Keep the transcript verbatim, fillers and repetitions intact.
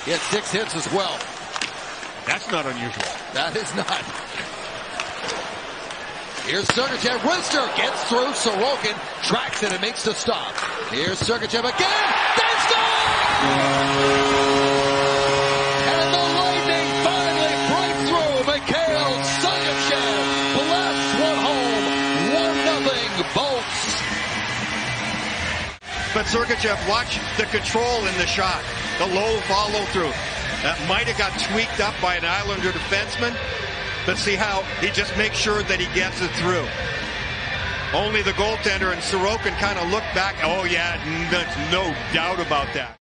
He had six hits as well. That's not unusual. That is not. Here's Sergachev. Rister gets through. Sorokin tracks it and makes the stop. Here's Sergachev again. They score! And the Lightning finally break through. Mikhail Sergachev blasts one home. One nothing Bolts. But Sergachev, watch the control in the shot. The low follow through. That might have got tweaked up by an Islander defenseman. But see how he just makes sure that he gets it through. Only the goaltender and Sorokin kind of look back. Oh, yeah, there's no doubt about that.